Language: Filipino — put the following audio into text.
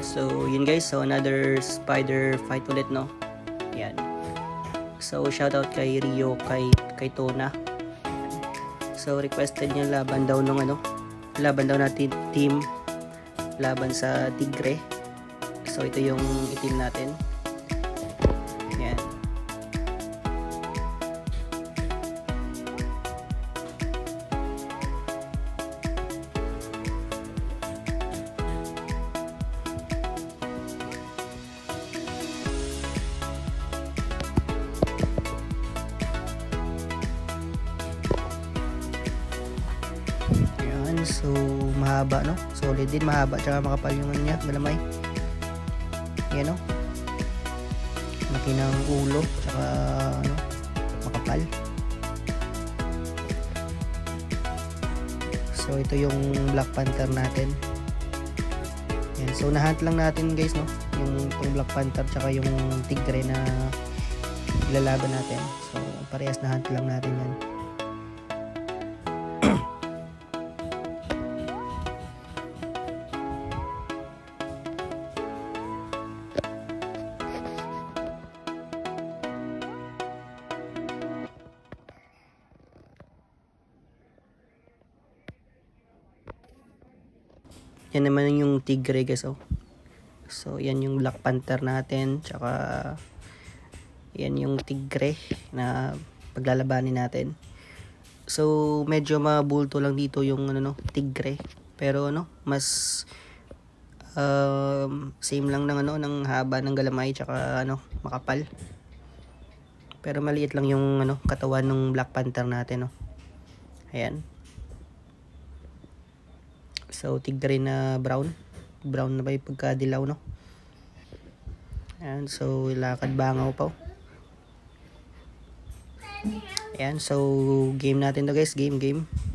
So yun guys, so another spider fight ulit, no. Yan. So shoutout kay Rio, kay Tona. So requested niya laban daw natin team laban sa tigre. So ito yung itim natin. Yan. So mahaba, no, solid din, mahaba tsaka makapal yung ano niya, galamay. Yan, no, laki ng ulo tsaka ano, makapal. So ito yung Black Panther natin. Yan, so nahunt lang natin guys, no, yung Black Panther tsaka yung tigre na ilalaban natin. So parehas na hunt lang natin yan. Yan naman yung tigre guys, oh. So yan yung Black Panther natin, tsaka yan yung tigre na paglalabanin natin. So medyo mabulto lang dito yung ano, no, tigre, pero ano, mas same lang ng ano, ng haba ng galamay tsaka ano, makapal. Pero maliit lang yung ano, katawan ng Black Panther natin, no. Ayan. So tigre na brown na ba yung pagkadilaw, no. Ayan, so lakad bangaw pa. Ayan, so game natin to guys, game.